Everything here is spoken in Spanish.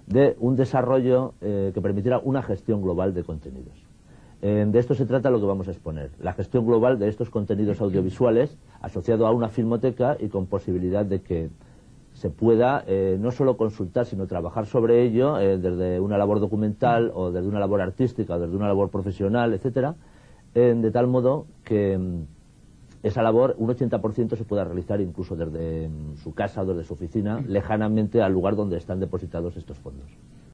de un desarrollo que permitiera una gestión global de contenidos. De esto se trata lo que vamos a exponer, la gestión global de estos contenidos audiovisuales asociado a una filmoteca y con posibilidad de que se pueda no solo consultar, sino trabajar sobre ello desde una labor documental o desde una labor artística o desde una labor profesional, etcétera, de tal modo que esa labor, un 80% se pueda realizar incluso desde su casa o desde su oficina, lejanamente al lugar donde están depositados estos fondos.